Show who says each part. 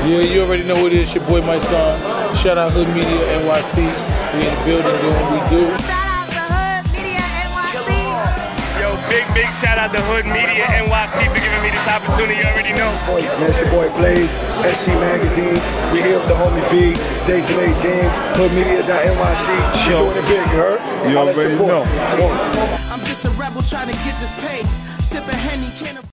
Speaker 1: Yeah, you already know who it is. Your boy, my son. Shout out Hood Media NYC. We in the building doing what we do.
Speaker 2: Shout out to Hood Media NYC.
Speaker 3: Yo, big shout out to Hood Media NYC for giving me this opportunity. You already know.
Speaker 4: Boys, man, it's your boy Blaze, SG Magazine. We here with the homie V, Dejanay James, HoodMedia.NYC. We doing it big, you heard?
Speaker 1: You already know.
Speaker 5: I'm just a rebel trying to get this pay. Sipping Henny, can't